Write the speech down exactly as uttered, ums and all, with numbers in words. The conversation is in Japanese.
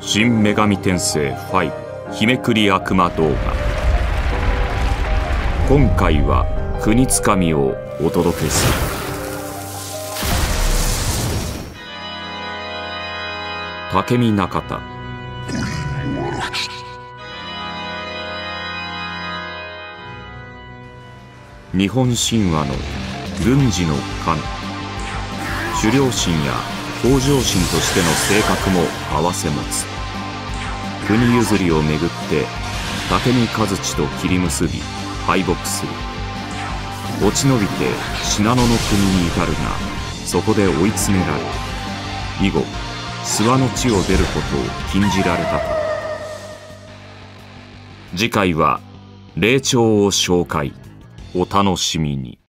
新女神転生ファイブ日めくり悪魔動画。今回は国つかみをお届けする。武見中田。日本神話の軍事の神、狩猟神や北条神としての性格も併せ持つ。国譲りをめぐって武見和知と切り結び敗北する。落ち延びて信濃の国に至るが、そこで追い詰められ、以後諏訪の地を出ることを禁じられたと。次回は霊長を紹介。お楽しみに。